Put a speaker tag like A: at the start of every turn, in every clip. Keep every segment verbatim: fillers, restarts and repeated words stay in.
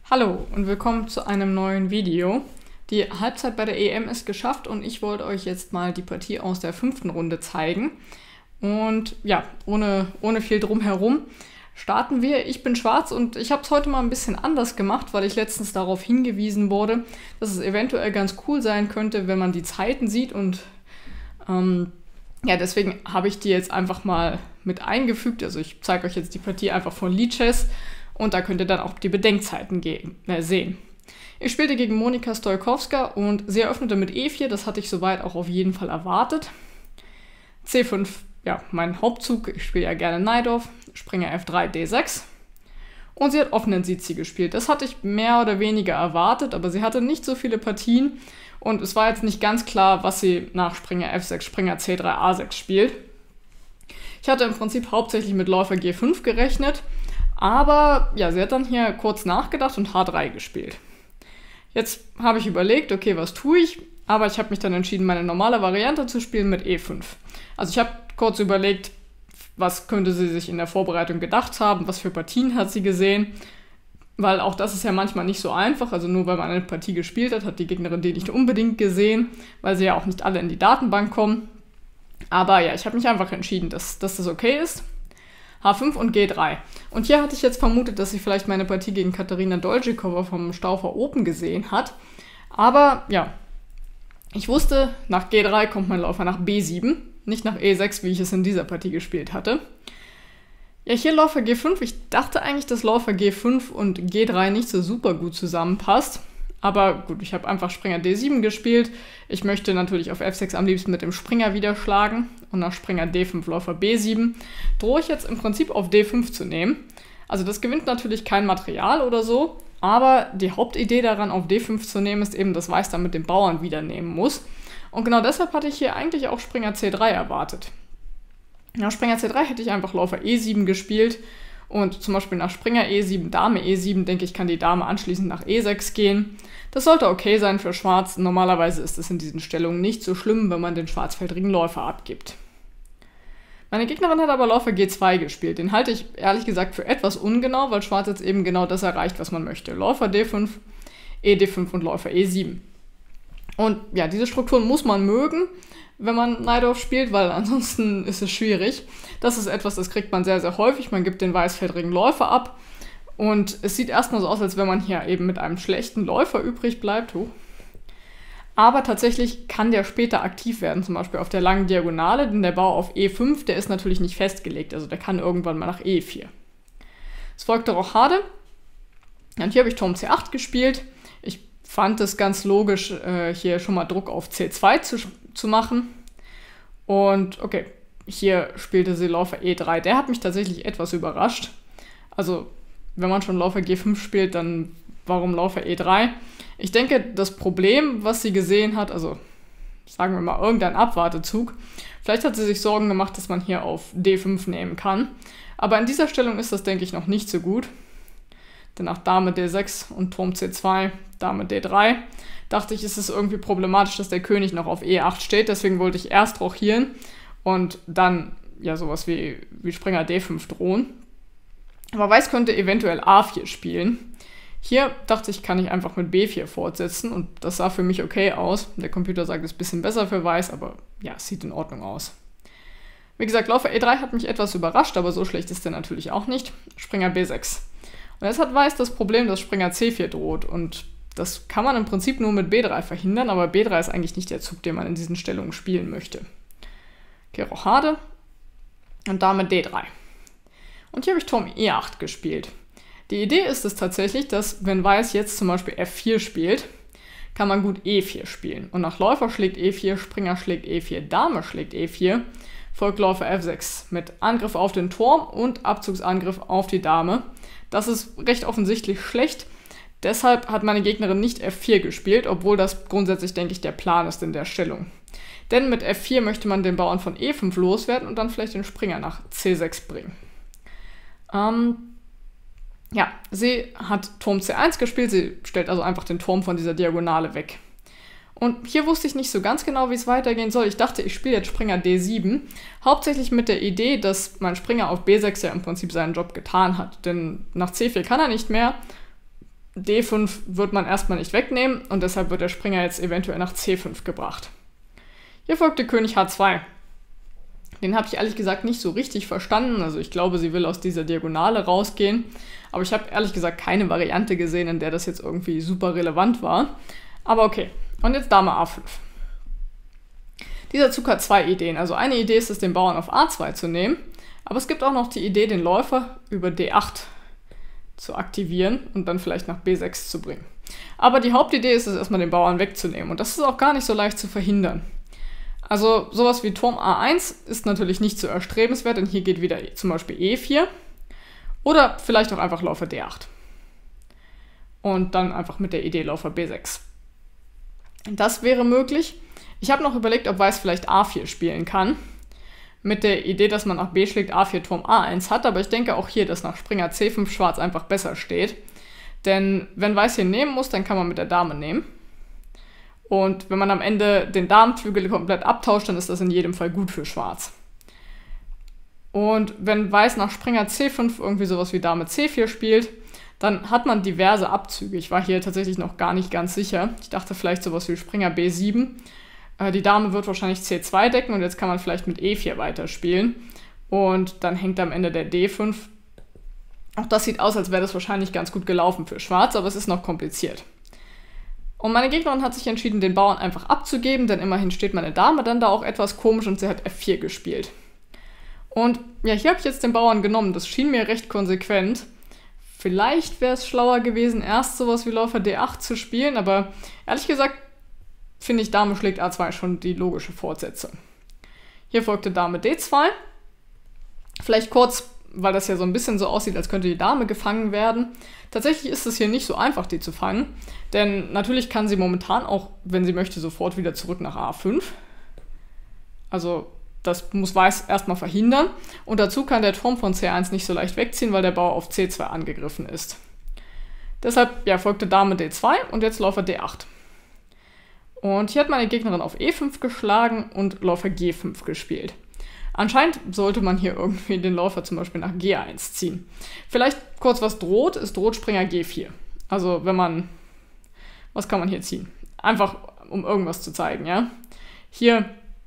A: Hallo und willkommen zu einem neuen Video. Die Halbzeit bei der E M ist geschafft und ich wollte euch jetzt mal die Partie aus der fünften Runde zeigen. Und ja, ohne, ohne viel drumherum starten wir. Ich bin schwarz und ich habe es heute mal ein bisschen anders gemacht, weil ich letztens darauf hingewiesen wurde, dass es eventuell ganz cool sein könnte, wenn man die Zeiten sieht. Und ähm, ja, deswegen habe ich die jetzt einfach mal mit eingefügt. Also ich zeige euch jetzt die Partie einfach von Lichess. Und da könnt ihr dann auch die Bedenkzeiten äh, sehen. Ich spielte gegen Monika Stojkowska und sie eröffnete mit E vier. Das hatte ich soweit auch auf jeden Fall erwartet. C fünf, ja, mein Hauptzug. Ich spiele ja gerne Najdorf. Springer F drei, D sechs. Und sie hat offenen Sizi gespielt. Das hatte ich mehr oder weniger erwartet, aber sie hatte nicht so viele Partien. Und es war jetzt nicht ganz klar, was sie nach Springer F sechs, Springer C drei, A sechs spielt. Ich hatte im Prinzip hauptsächlich mit Läufer G fünf gerechnet. Aber ja, sie hat dann hier kurz nachgedacht und H drei gespielt. Jetzt habe ich überlegt, okay, was tue ich? Aber ich habe mich dann entschieden, meine normale Variante zu spielen mit E fünf. Also ich habe kurz überlegt, was könnte sie sich in der Vorbereitung gedacht haben, was für Partien hat sie gesehen. Weil auch das ist ja manchmal nicht so einfach. Also nur weil man eine Partie gespielt hat, hat die Gegnerin die nicht unbedingt gesehen, weil sie ja auch nicht alle in die Datenbank kommen. Aber ja, ich habe mich einfach entschieden, dass, dass das okay ist. H fünf und G drei. Und hier hatte ich jetzt vermutet, dass sie vielleicht meine Partie gegen Katarina Dolzhikova vom Stauffer Open gesehen hat. Aber ja, ich wusste, nach G drei kommt mein Läufer nach B sieben, nicht nach E sechs, wie ich es in dieser Partie gespielt hatte. Ja, hier Läufer G fünf. Ich dachte eigentlich, dass Läufer G fünf und G drei nicht so super gut zusammenpasst. Aber gut, ich habe einfach Springer D sieben gespielt. Ich möchte natürlich auf F sechs am liebsten mit dem Springer wieder schlagen. Und nach Springer D fünf, Läufer B sieben, drohe ich jetzt im Prinzip auf D fünf zu nehmen. Also das gewinnt natürlich kein Material oder so. Aber die Hauptidee daran, auf D fünf zu nehmen, ist eben, dass Weiß dann mit dem Bauern wieder nehmen muss. Und genau deshalb hatte ich hier eigentlich auch Springer C drei erwartet. Nach Springer C drei hätte ich einfach Läufer E sieben gespielt. Und zum Beispiel nach Springer E sieben, Dame E sieben, denke ich, kann die Dame anschließend nach E sechs gehen. Das sollte okay sein für Schwarz. Normalerweise ist es in diesen Stellungen nicht so schlimm, wenn man den schwarzfeldrigen Läufer abgibt. Meine Gegnerin hat aber Läufer G zwei gespielt. Den halte ich ehrlich gesagt für etwas ungenau, weil Schwarz jetzt eben genau das erreicht, was man möchte. Läufer D fünf, E D fünf und Läufer E sieben. Und ja, diese Strukturen muss man mögen, wenn man Najdorf spielt, weil ansonsten ist es schwierig. Das ist etwas, das kriegt man sehr, sehr häufig. Man gibt den weißfeldrigen Läufer ab. Und es sieht erstmal so aus, als wenn man hier eben mit einem schlechten Läufer übrig bleibt. Huh. Aber tatsächlich kann der später aktiv werden, zum Beispiel auf der langen Diagonale, denn der Bau auf E fünf, der ist natürlich nicht festgelegt. Also der kann irgendwann mal nach E vier. Es folgte Rochade. Und hier habe ich Turm C acht gespielt. Ich fand es ganz logisch, äh, hier schon mal Druck auf C zwei zu, zu machen. Und okay, hier spielte sie Läufer E drei. Der hat mich tatsächlich etwas überrascht. Also, wenn man schon Läufer G fünf spielt, dann warum Läufer E drei? Ich denke, das Problem, was sie gesehen hat, also sagen wir mal irgendein Abwartezug, vielleicht hat sie sich Sorgen gemacht, dass man hier auf D fünf nehmen kann. Aber in dieser Stellung ist das, denke ich, noch nicht so gut. Denn nach Dame D sechs und Turm C zwei, Dame D drei, dachte ich, ist es irgendwie problematisch, dass der König noch auf E acht steht. Deswegen wollte ich erst rochieren und dann ja sowas wie, wie Springer D fünf drohen. Aber Weiß könnte eventuell A vier spielen. Hier dachte ich, kann ich einfach mit B vier fortsetzen und das sah für mich okay aus. Der Computer sagt, es ist ein bisschen besser für Weiß, aber ja, es sieht in Ordnung aus. Wie gesagt, Läufer E drei hat mich etwas überrascht, aber so schlecht ist der natürlich auch nicht. Springer B sechs. Und jetzt hat Weiß das Problem, dass Springer C vier droht und das kann man im Prinzip nur mit B drei verhindern, aber B drei ist eigentlich nicht der Zug, den man in diesen Stellungen spielen möchte. Okay, Rochade und Dame D drei. Und hier habe ich Turm E acht gespielt. Die Idee ist es tatsächlich, dass wenn Weiß jetzt zum Beispiel F vier spielt, kann man gut E vier spielen. Und nach Läufer schlägt E vier, Springer schlägt E vier, Dame schlägt E vier, folgt Läufer F sechs mit Angriff auf den Turm und Abzugsangriff auf die Dame. Das ist recht offensichtlich schlecht. Deshalb hat meine Gegnerin nicht F vier gespielt, obwohl das grundsätzlich, denke ich, der Plan ist in der Stellung. Denn mit F vier möchte man den Bauern von E fünf loswerden und dann vielleicht den Springer nach C sechs bringen. Ähm, ja, sie hat Turm C eins gespielt, sie stellt also einfach den Turm von dieser Diagonale weg. Und hier wusste ich nicht so ganz genau, wie es weitergehen soll. Ich dachte, ich spiele jetzt Springer D sieben, hauptsächlich mit der Idee, dass mein Springer auf B sechs ja im Prinzip seinen Job getan hat. Denn nach C vier kann er nicht mehr. D fünf wird man erstmal nicht wegnehmen und deshalb wird der Springer jetzt eventuell nach C fünf gebracht. Hier folgte König H zwei. Den habe ich ehrlich gesagt nicht so richtig verstanden. Also ich glaube, sie will aus dieser Diagonale rausgehen. Aber ich habe ehrlich gesagt keine Variante gesehen, in der das jetzt irgendwie super relevant war. Aber okay. Und jetzt Dame A fünf. Dieser Zug hat zwei Ideen. Also eine Idee ist es, den Bauern auf A zwei zu nehmen. Aber es gibt auch noch die Idee, den Läufer über D acht zu aktivieren und dann vielleicht nach B sechs zu bringen. Aber die Hauptidee ist es, erstmal den Bauern wegzunehmen. Und das ist auch gar nicht so leicht zu verhindern. Also sowas wie Turm A eins ist natürlich nicht so erstrebenswert, denn hier geht wieder zum Beispiel E vier oder vielleicht auch einfach Läufer D acht und dann einfach mit der Idee Läufer B sechs. Das wäre möglich. Ich habe noch überlegt, ob Weiß vielleicht A vier spielen kann, mit der Idee, dass man nach B schlägt A vier Turm A eins hat, aber ich denke auch hier, dass nach Springer C fünf Schwarz einfach besser steht, denn wenn Weiß hier nehmen muss, dann kann man mit der Dame nehmen. Und wenn man am Ende den Damenflügel komplett abtauscht, dann ist das in jedem Fall gut für Schwarz. Und wenn Weiß nach Springer C fünf irgendwie sowas wie Dame C vier spielt, dann hat man diverse Abzüge. Ich war hier tatsächlich noch gar nicht ganz sicher. Ich dachte vielleicht sowas wie Springer B sieben. Äh, die Dame wird wahrscheinlich C zwei decken und jetzt kann man vielleicht mit E vier weiterspielen. Und dann hängt am Ende der D fünf. Auch das sieht aus, als wäre das wahrscheinlich ganz gut gelaufen für Schwarz, aber es ist noch kompliziert. Und meine Gegnerin hat sich entschieden, den Bauern einfach abzugeben, denn immerhin steht meine Dame dann da auch etwas komisch und sie hat F vier gespielt. Und ja, hier habe ich jetzt den Bauern genommen. Das schien mir recht konsequent. Vielleicht wäre es schlauer gewesen, erst sowas wie Läufer D acht zu spielen, aber ehrlich gesagt finde ich, Dame schlägt A zwei schon die logische Fortsetzung. Hier folgte Dame D zwei. Vielleicht kurz, weil das ja so ein bisschen so aussieht, als könnte die Dame gefangen werden. Tatsächlich ist es hier nicht so einfach, die zu fangen, denn natürlich kann sie momentan auch, wenn sie möchte, sofort wieder zurück nach A fünf. Also das muss Weiß erstmal verhindern. Und dazu kann der Turm von C eins nicht so leicht wegziehen, weil der Bauer auf C zwei angegriffen ist. Deshalb ja, folgte Dame D zwei und jetzt Läufer D acht. Und hier hat meine Gegnerin auf E fünf geschlagen und Läufer G fünf gespielt. Anscheinend sollte man hier irgendwie den Läufer zum Beispiel nach G eins ziehen. Vielleicht kurz, was droht, es droht Springer G vier. Also wenn man, was kann man hier ziehen? Einfach, um irgendwas zu zeigen, ja. Hier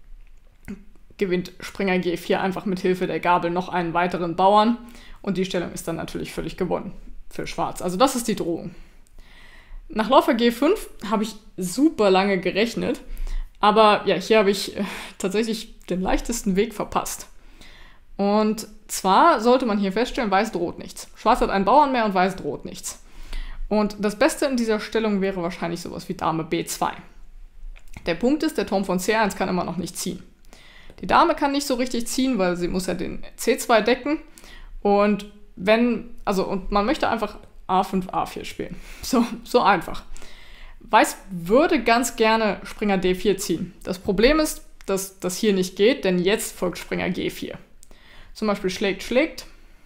A: gewinnt Springer G vier einfach mit Hilfe der Gabel noch einen weiteren Bauern und die Stellung ist dann natürlich völlig gewonnen für Schwarz. Also das ist die Drohung. Nach Läufer G fünf habe ich super lange gerechnet, aber ja, hier habe ich äh, tatsächlich den leichtesten Weg verpasst. Und zwar sollte man hier feststellen, Weiß droht nichts. Schwarz hat einen Bauern mehr und Weiß droht nichts. Und das Beste in dieser Stellung wäre wahrscheinlich sowas wie Dame B zwei. Der Punkt ist, der Turm von C eins kann immer noch nicht ziehen. Die Dame kann nicht so richtig ziehen, weil sie muss ja den C zwei decken. Und wenn, also, und man möchte einfach A fünf, A vier spielen. So, so einfach. Weiß würde ganz gerne Springer D vier ziehen. Das Problem ist, dass das hier nicht geht, denn jetzt folgt Springer G vier. Zum Beispiel schlägt, schlägt,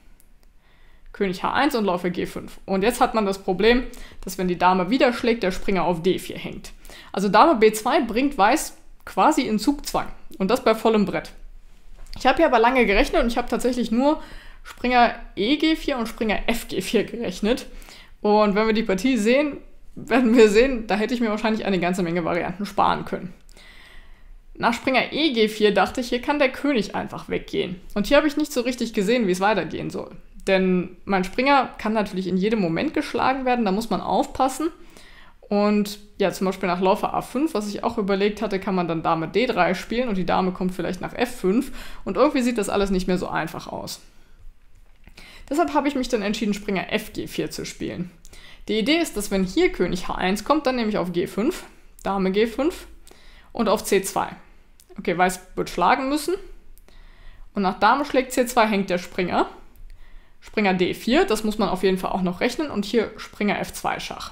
A: König H eins und Läufer G fünf. Und jetzt hat man das Problem, dass wenn die Dame wieder schlägt, der Springer auf D vier hängt. Also Dame B zwei bringt Weiß quasi in Zugzwang. Und das bei vollem Brett. Ich habe hier aber lange gerechnet und ich habe tatsächlich nur Springer E G vier und Springer F G vier gerechnet. Und wenn wir die Partie sehen, werden wir sehen, da hätte ich mir wahrscheinlich eine ganze Menge Varianten sparen können. Nach Springer E G vier dachte ich, hier kann der König einfach weggehen. Und hier habe ich nicht so richtig gesehen, wie es weitergehen soll. Denn mein Springer kann natürlich in jedem Moment geschlagen werden, da muss man aufpassen. Und ja, zum Beispiel nach Läufer A fünf, was ich auch überlegt hatte, kann man dann Dame D drei spielen und die Dame kommt vielleicht nach F fünf. Und irgendwie sieht das alles nicht mehr so einfach aus. Deshalb habe ich mich dann entschieden, Springer F G vier zu spielen. Die Idee ist, dass wenn hier König H eins kommt, dann nehme ich auf G fünf, Dame G fünf und auf C zwei. Okay, Weiß wird schlagen müssen. Und nach Dame schlägt C zwei hängt der Springer. Springer D vier, das muss man auf jeden Fall auch noch rechnen. Und hier Springer F zwei Schach.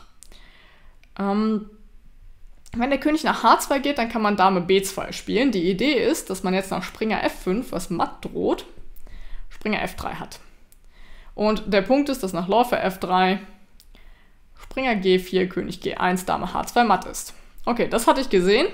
A: Ähm, wenn der König nach H zwei geht, dann kann man Dame B zwei spielen. Die Idee ist, dass man jetzt nach Springer F fünf, was matt droht, Springer F drei hat. Und der Punkt ist, dass nach Läufer F drei Springer G vier, König G eins, Dame H zwei matt ist. Okay, das hatte ich gesehen.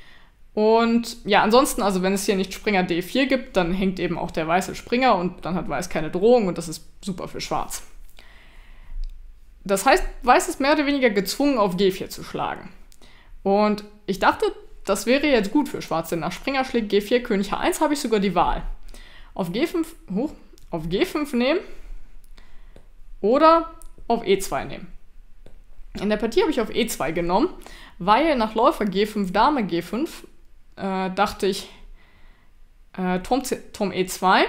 A: Und ja, ansonsten, also wenn es hier nicht Springer D vier gibt, dann hängt eben auch der weiße Springer und dann hat Weiß keine Drohung und das ist super für Schwarz. das heißt, Weiß ist mehr oder weniger gezwungen, auf G vier zu schlagen. Und ich dachte, das wäre jetzt gut für Schwarz, denn nach Springer schlägt G vier, König H eins habe ich sogar die Wahl. Auf G fünf, hoch, auf G fünf nehmen oder auf E zwei nehmen. In der Partie habe ich auf E zwei genommen, weil nach Läufer G fünf, Dame G fünf äh, dachte ich äh, Turm, C, Turm E zwei,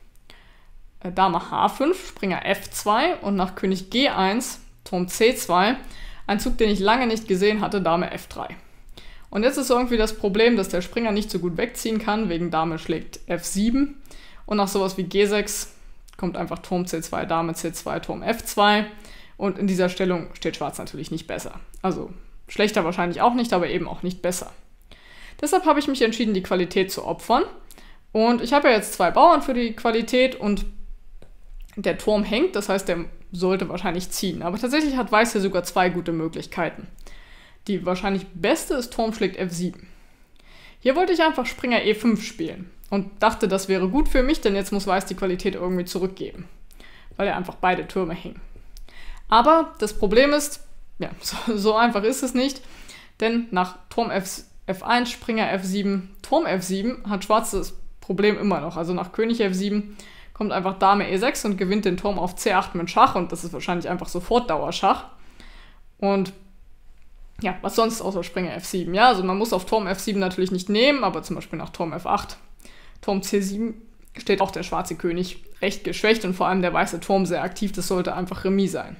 A: äh, Dame H fünf, Springer F zwei und nach König G eins, Turm C zwei, ein Zug, den ich lange nicht gesehen hatte, Dame F drei. Und jetzt ist irgendwie das Problem, dass der Springer nicht so gut wegziehen kann, wegen Dame schlägt F sieben und nach sowas wie G sechs kommt einfach Turm C zwei, Dame C zwei, Turm F zwei und in dieser Stellung steht Schwarz natürlich nicht besser. Also schlechter wahrscheinlich auch nicht, aber eben auch nicht besser. Deshalb habe ich mich entschieden, die Qualität zu opfern und ich habe ja jetzt zwei Bauern für die Qualität und der Turm hängt, das heißt, der sollte wahrscheinlich ziehen. Aber tatsächlich hat Weiß hier sogar zwei gute Möglichkeiten. Die wahrscheinlich beste ist Turm schlägt F sieben. Hier wollte ich einfach Springer E fünf spielen und dachte, das wäre gut für mich, denn jetzt muss Weiß die Qualität irgendwie zurückgeben, weil er einfach beide Türme hängen. Aber das Problem ist, ja, so, so einfach ist es nicht, denn nach Turm F, F1, Springer F sieben, Turm F sieben hat Schwarz das Problem immer noch. Also nach König F sieben kommt einfach Dame E sechs und gewinnt den Turm auf C acht mit Schach und das ist wahrscheinlich einfach sofort Dauerschach. Und ja, was sonst außer Springer F sieben? Ja, also man muss auf Turm F sieben natürlich nicht nehmen, aber zum Beispiel nach Turm F acht, Turm C sieben steht auch der schwarze König recht geschwächt und vor allem der weiße Turm sehr aktiv. Das sollte einfach Remis sein.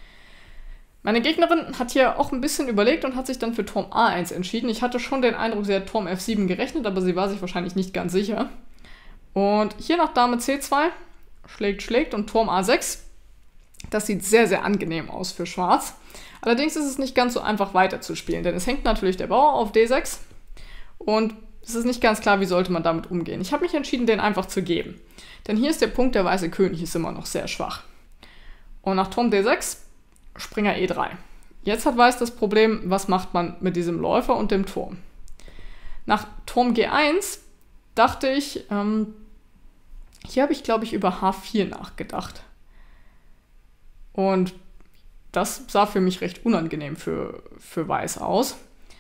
A: Meine Gegnerin hat hier auch ein bisschen überlegt und hat sich dann für Turm A eins entschieden. Ich hatte schon den Eindruck, sie hat Turm F sieben gerechnet, aber sie war sich wahrscheinlich nicht ganz sicher. Und hier nach Dame C zwei, schlägt, schlägt und Turm A sechs. Das sieht sehr, sehr angenehm aus für Schwarz. Allerdings ist es nicht ganz so einfach weiterzuspielen, denn es hängt natürlich der Bauer auf D sechs und es ist nicht ganz klar, wie sollte man damit umgehen. Ich habe mich entschieden, den einfach zu geben, denn hier ist der Punkt, der weiße König ist immer noch sehr schwach. Und nach Turm D sechs, Springer E drei. Jetzt hat Weiß das Problem, was macht man mit diesem Läufer und dem Turm. Nach Turm G eins dachte ich, ähm, hier habe ich glaube ich über H vier nachgedacht. Und das sah für mich recht unangenehm für, für Weiß aus.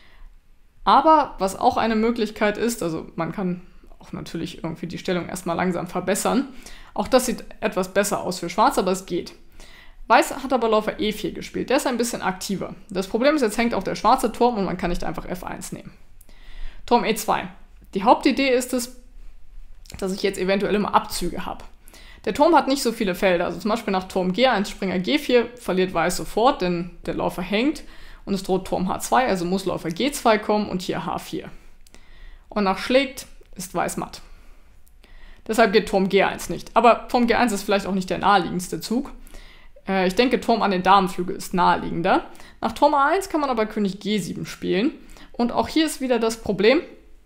A: Aber was auch eine Möglichkeit ist, also man kann auch natürlich irgendwie die Stellung erstmal langsam verbessern. Auch das sieht etwas besser aus für Schwarz, aber es geht. Weiß hat aber Läufer E vier gespielt, der ist ein bisschen aktiver. Das Problem ist, jetzt hängt auch der schwarze Turm und man kann nicht einfach F eins nehmen. Turm E zwei. Die Hauptidee ist es, dass ich jetzt eventuell immer Abzüge habe. Der Turm hat nicht so viele Felder, also zum Beispiel nach Turm G eins, Springer G vier verliert Weiß sofort, denn der Läufer hängt und es droht Turm H zwei, also muss Läufer G zwei kommen und hier H vier. Und nach schlägt ist Weiß matt. Deshalb geht Turm G eins nicht. Aber Turm G eins ist vielleicht auch nicht der naheliegendste Zug. Äh, ich denke, Turm an den Damenflügel ist naheliegender. Nach Turm A eins kann man aber König G sieben spielen. Und auch hier ist wieder das Problem,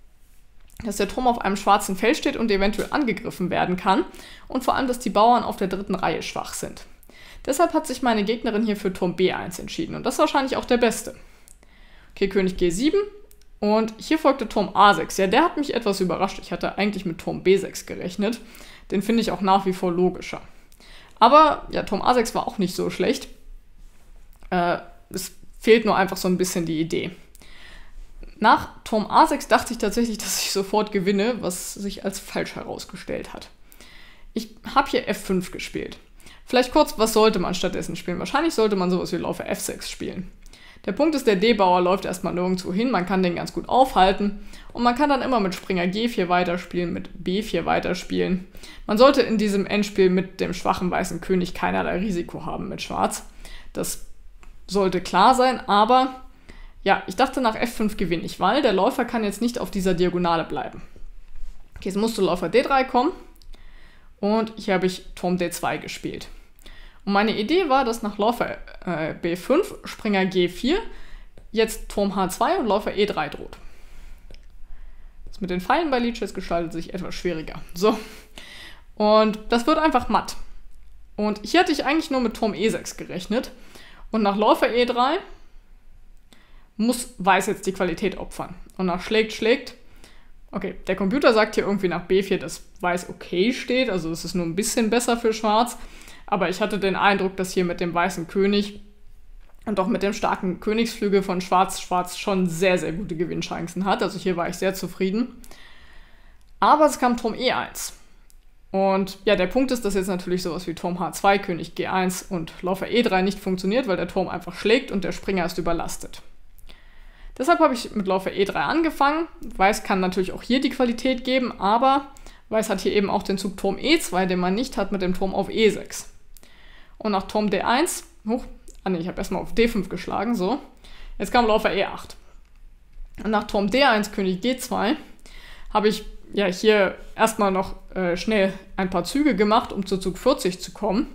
A: dass der Turm auf einem schwarzen Feld steht und eventuell angegriffen werden kann und vor allem, dass die Bauern auf der dritten Reihe schwach sind. Deshalb hat sich meine Gegnerin hier für Turm B eins entschieden und das ist wahrscheinlich auch der beste. Okay, König G sieben und hier folgte Turm A sechs. Ja, der hat mich etwas überrascht. Ich hatte eigentlich mit Turm B sechs gerechnet. Den finde ich auch nach wie vor logischer. Aber ja, Turm A sechs war auch nicht so schlecht. Äh, es fehlt nur einfach so ein bisschen die Idee. Nach Turm A sechs dachte ich tatsächlich, dass ich sofort gewinne, was sich als falsch herausgestellt hat. Ich habe hier F fünf gespielt. Vielleicht kurz, was sollte man stattdessen spielen? Wahrscheinlich sollte man sowas wie Läufer F sechs spielen. Der Punkt ist, der D-Bauer läuft erstmal nirgendwo hin, man kann den ganz gut aufhalten und man kann dann immer mit Springer G vier weiterspielen, mit B vier weiterspielen. Man sollte in diesem Endspiel mit dem schwachen weißen König keinerlei Risiko haben mit Schwarz. Das sollte klar sein, aber ja, ich dachte, nach F fünf gewinne ich, weil der Läufer kann jetzt nicht auf dieser Diagonale bleiben. Okay, jetzt musste Läufer D drei kommen und hier habe ich Turm D zwei gespielt. Und meine Idee war, dass nach Läufer äh, B fünf, Springer G vier, jetzt Turm H zwei und Läufer E drei droht. Das mit den Pfeilen bei Lichess gestaltet sich etwas schwieriger. So, und das wird einfach matt. Und hier hatte ich eigentlich nur mit Turm E sechs gerechnet. Und nach Läufer E drei muss Weiß jetzt die Qualität opfern. Und nach schlägt, schlägt. Okay, der Computer sagt hier irgendwie nach B vier, dass Weiß okay steht. Also es ist nur ein bisschen besser für Schwarz. Aber ich hatte den Eindruck, dass hier mit dem weißen König und auch mit dem starken Königsflügel von Schwarz, Schwarz schon sehr, sehr gute Gewinnchancen hat. Also hier war ich sehr zufrieden. Aber es kam Turm E eins. Und ja, der Punkt ist, dass jetzt natürlich sowas wie Turm H zwei, König G eins und Läufer E drei nicht funktioniert, weil der Turm einfach schlägt und der Springer ist überlastet. Deshalb habe ich mit Läufer E drei angefangen. Weiß kann natürlich auch hier die Qualität geben, aber Weiß hat hier eben auch den Zug Turm E zwei, den man nicht hat mit dem Turm auf E sechs. Und nach Turm D eins, hoch, ah ne, ich habe erstmal auf D fünf geschlagen, so. Jetzt kam Läufer E acht. Und nach Turm D eins, König G zwei, habe ich ja hier erstmal noch äh, schnell ein paar Züge gemacht, um zu Zug vierzig zu kommen.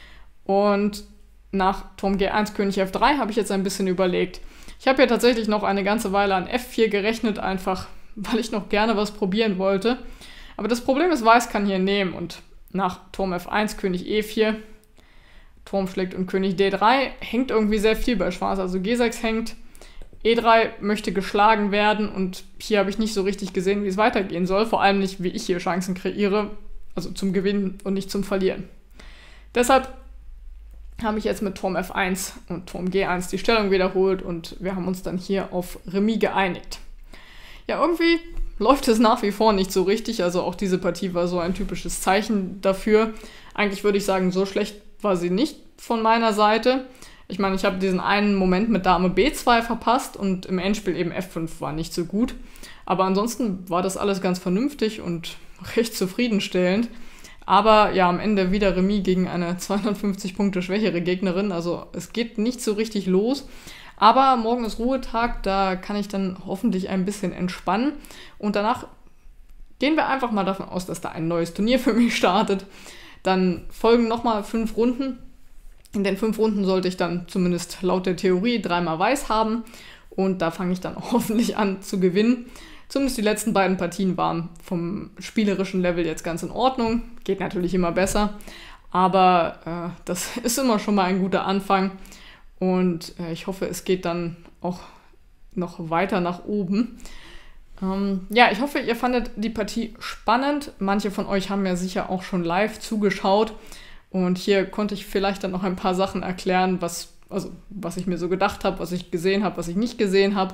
A: Und nach Turm G eins, König F drei habe ich jetzt ein bisschen überlegt. Ich habe hier tatsächlich noch eine ganze Weile an F vier gerechnet, einfach weil ich noch gerne was probieren wollte. Aber das Problem ist, Weiß kann hier nehmen und nach Turm F eins, König E vier, Turm schlägt und König D drei hängt irgendwie sehr viel bei Schwarz. Also G sechs hängt, E drei möchte geschlagen werden und hier habe ich nicht so richtig gesehen, wie es weitergehen soll. Vor allem nicht, wie ich hier Chancen kreiere, also zum Gewinnen und nicht zum Verlieren. Deshalb habe ich jetzt mit Turm F eins und Turm G eins die Stellung wiederholt und wir haben uns dann hier auf Remis geeinigt. Ja, irgendwie läuft es nach wie vor nicht so richtig, also auch diese Partie war so ein typisches Zeichen dafür. Eigentlich würde ich sagen, so schlecht war sie nicht von meiner Seite. Ich meine, ich habe diesen einen Moment mit Dame B zwei verpasst und im Endspiel eben F fünf war nicht so gut. Aber ansonsten war das alles ganz vernünftig und recht zufriedenstellend. Aber ja, am Ende wieder Remis gegen eine zweihundertfünfzig Punkte schwächere Gegnerin. Also es geht nicht so richtig los. Aber morgen ist Ruhetag, da kann ich dann hoffentlich ein bisschen entspannen. Und danach gehen wir einfach mal davon aus, dass da ein neues Turnier für mich startet. Dann folgen nochmal fünf Runden. In den fünf Runden sollte ich dann zumindest laut der Theorie dreimal Weiß haben. Und da fange ich dann hoffentlich an zu gewinnen. Zumindest die letzten beiden Partien waren vom spielerischen Level jetzt ganz in Ordnung. Geht natürlich immer besser. Aber äh, das ist immer schon mal ein guter Anfang. Und äh, ich hoffe, es geht dann auch noch weiter nach oben. Ähm, ja, ich hoffe, ihr fandet die Partie spannend. Manche von euch haben ja sicher auch schon live zugeschaut. Und hier konnte ich vielleicht dann noch ein paar Sachen erklären, was, also, was ich mir so gedacht habe, was ich gesehen habe, was ich nicht gesehen habe.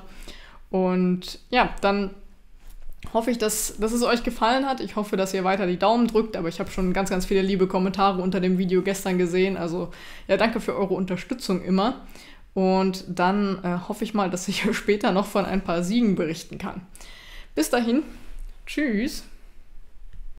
A: Und ja, dann hoffe ich, dass, dass es euch gefallen hat. Ich hoffe, dass ihr weiter die Daumen drückt, aber ich habe schon ganz, ganz viele liebe Kommentare unter dem Video gestern gesehen. Also ja, danke für eure Unterstützung immer. Und dann äh, hoffe ich mal, dass ich später noch von ein paar Siegen berichten kann. Bis dahin, tschüss!